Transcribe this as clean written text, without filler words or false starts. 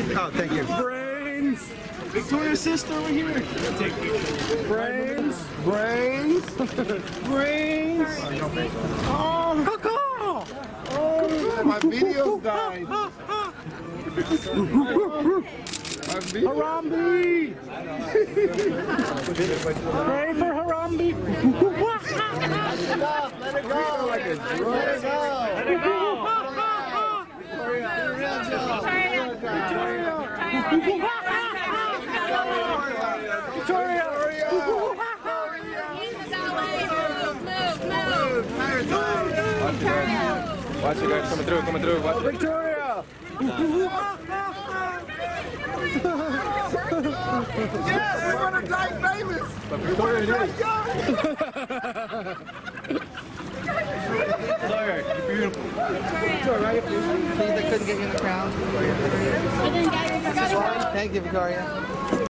Oh, thank you. Brains. Victoria's sister over here. Take pictures. Brains. Brains. Brains. Oh, Coco. Oh, My video's died. Harambe. Pray for Harambe. Let it go. Let it go. Let it go. Victoria! Watch you guys coming through. Watch it. Victoria! Yes, we're gonna die famous. But Victoria did it. Sorry, you're beautiful. Victoria, please, I couldn't get you in the crowd. I didn't get you. Thank you, Victoria.